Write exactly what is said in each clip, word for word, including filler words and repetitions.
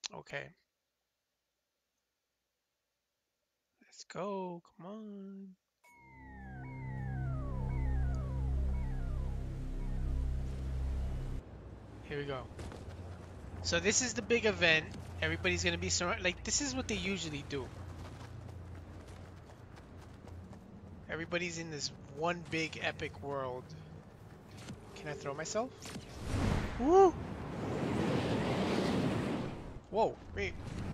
Okay. Let's go. Come on. Here we go. So this is the big event. Everybody's gonna be surrounded. Like, this is what they usually do. Everybody's in this one big epic world. Can I throw myself? Woo! Whoa, wait.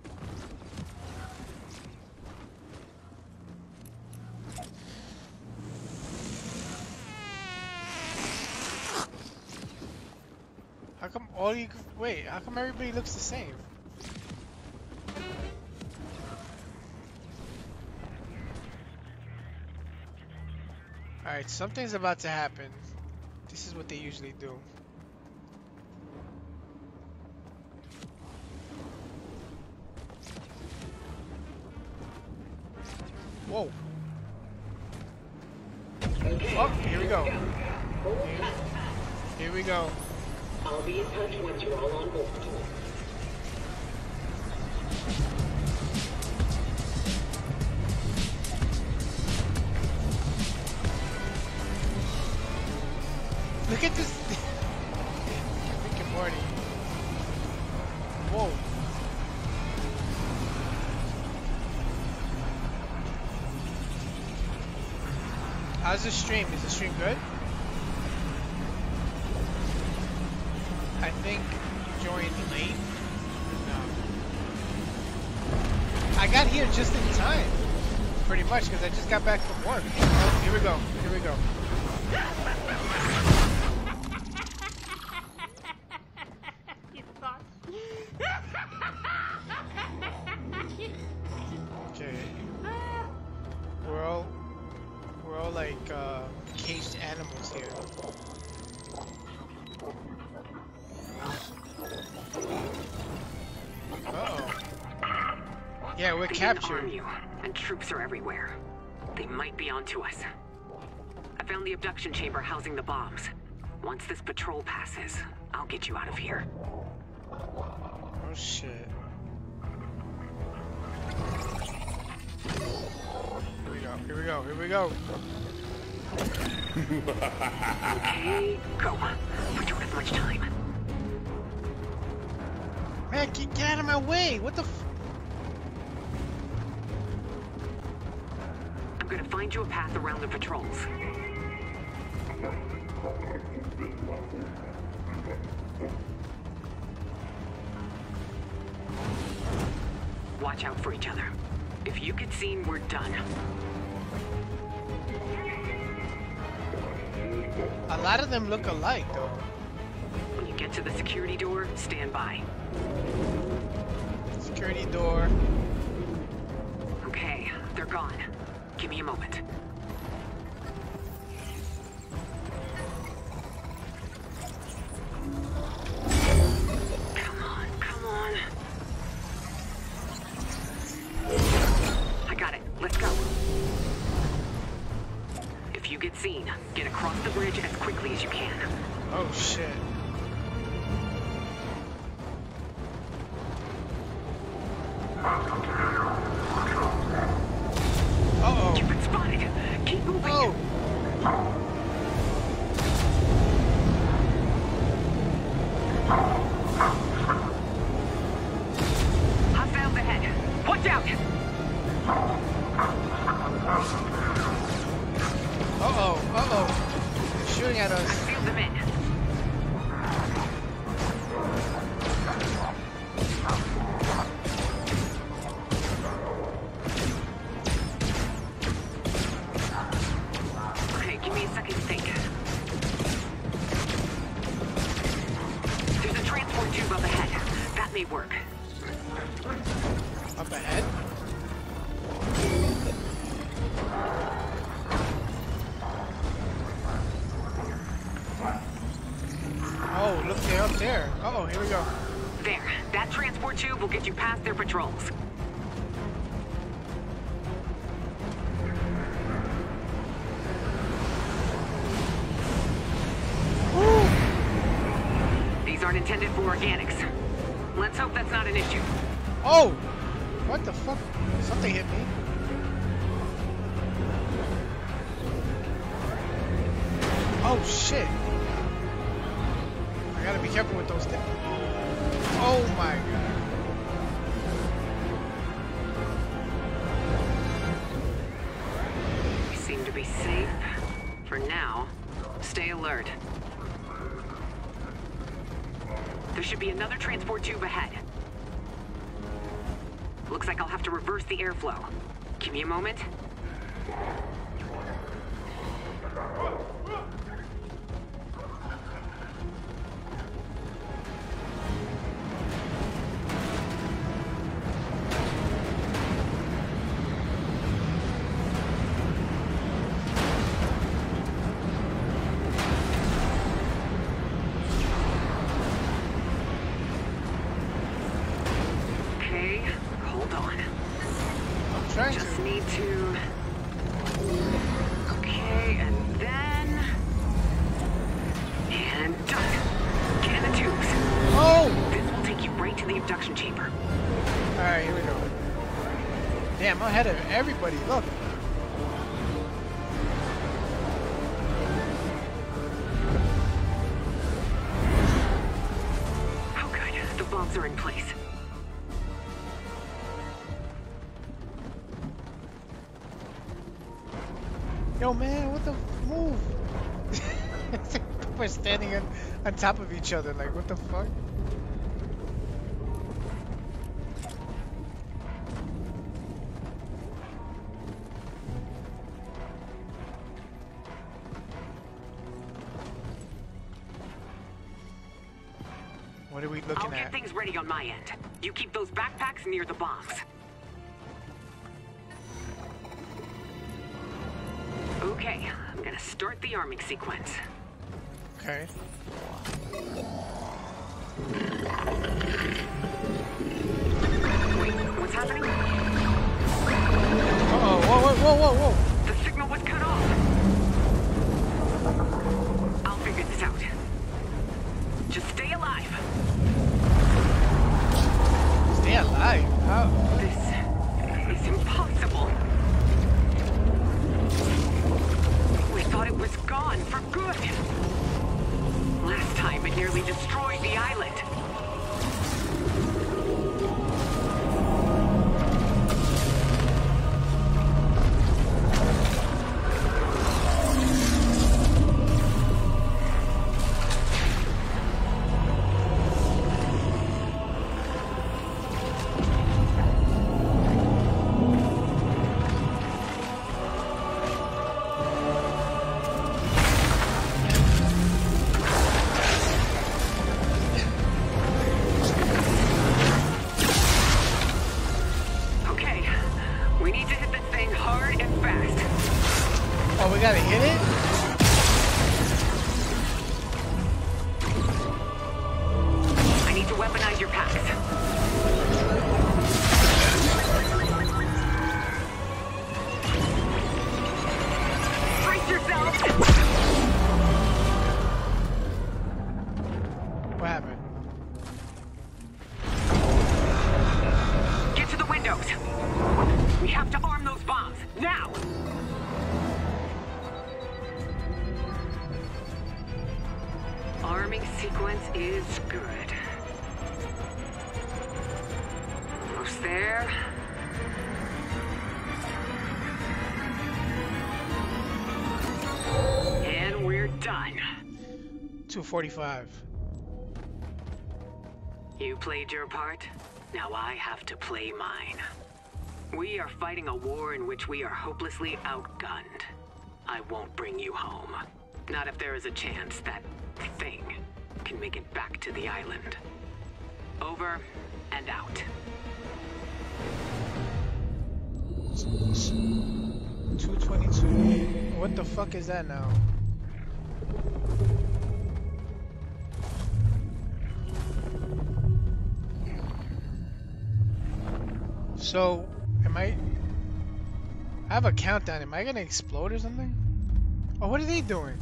How come all you... Wait, how come everybody looks the same? Alright, something's about to happen. This is what they usually do. Whoa. Oh, here we go. Here, here we go. I'll be in touch once you're all on board. Look at this. Rick and Morty. Whoa. How's the stream? Is the stream good? I think you joined late. No. I got here just in time. Pretty much, because I just got back from work. Oh, here we go. Here we go. You thought. Okay. We're all, we're all like uh, caged animals here. Uh-oh. Yeah, we're They captured. didn't arm you, and troops are everywhere. They might be onto us. I found the abduction chamber housing the bombs. Once this patrol passes, I'll get you out of here. Oh shit. Here we go, here we go, here we go. Okay, go. We don't have much time. Man, get, get out of my way! What the f- I'm gonna find you a path around the patrols. Watch out for each other. If you get seen, we're done. A lot of them look alike, though. When you get to the security door, stand by. Security door. Okay, they're gone. Give me a moment. Come on, come on. I got it. Let's go. If you get seen, get across the bridge as quickly as you can. Oh shit. Uh-oh. You've been spotted. Keep moving. Oh. Hostiles ahead. Watch out. Uh-oh. Uh-oh. They're shooting at I us. sealed them in. Okay, give me a second to think. There's a transport tube up ahead. That may work. Up ahead? Oh, look, they're up there. Uh-oh, here we go. There. That transport tube will get you past their patrols. These aren't intended for organics. Let's hope that's not an issue. Oh! What the fuck? Something hit me. Oh shit! I gotta be careful with those things. Oh my god. We seem to be safe. For now. Stay alert. There should be another transport tube ahead. Looks like I'll have to reverse the airflow. Give me a moment. Just need to... Okay, and then... And done. Get in the tubes. Oh! This will take you right to the abduction chamber. Alright, here we go. Damn, I'm ahead of everybody. Look. Oh good, the bombs are in place. Yo, man, what the move? We're standing on, on top of each other, like, what the fuck? What are we looking I'll get at? things ready on my end. You keep those backpacks near the bombs. Okay, I'm gonna start the arming sequence. Okay. Wait, what's happening? Uh-oh, whoa, whoa, whoa, whoa, whoa. The signal was cut off. I'll figure this out. Just stay alive. Stay alive? How? This is impossible. We thought it was gone for good. Last time it nearly destroyed the island. We gotta hit it? I need to weaponize your packs. Brace yourselves! What happened? Get to the windows. We have to arm those bombs, now! Arming sequence is good. Almost there. And we're done. two forty-five. You played your part. Now I have to play mine. We are fighting a war in which we are hopelessly outgunned. I won't bring you home. Not if there is a chance that thing can make it back to the island. Over and out. two twenty-two. What the fuck is that now? So, am I... I have a countdown. Am I gonna explode or something? Oh, what are they doing?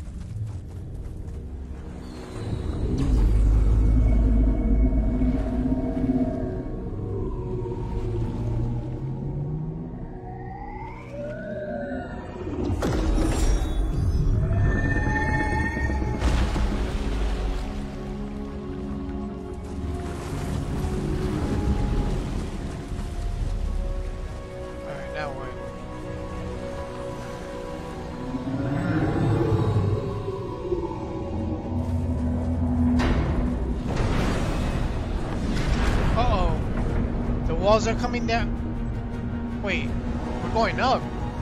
walls are coming down. Wait, we're going up.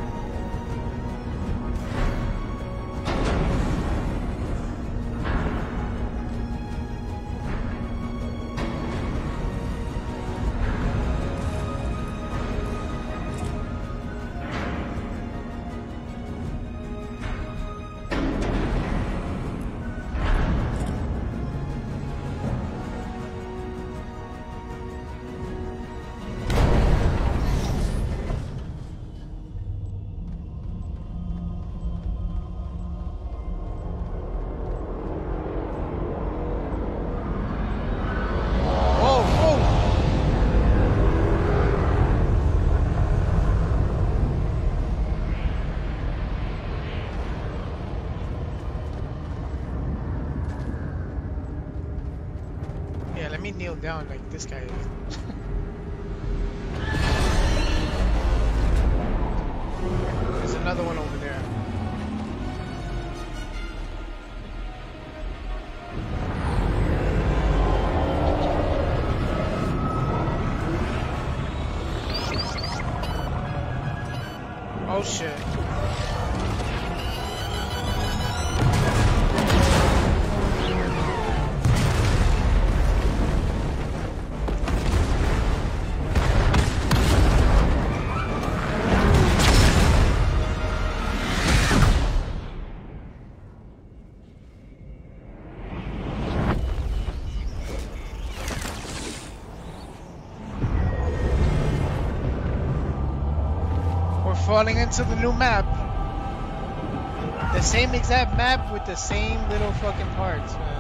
Let me kneel down like this guy is. There's another one over there. Oh shit. Falling into the new map. The same exact map with the same little fucking parts, man.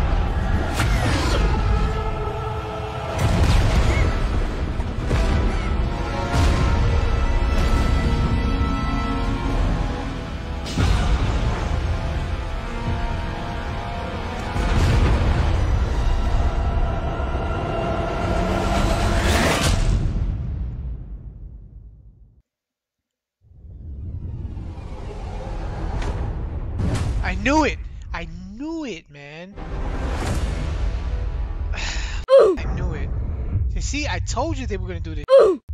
I knew it! I knew it, man! I knew it. You see, I told you they were gonna do this.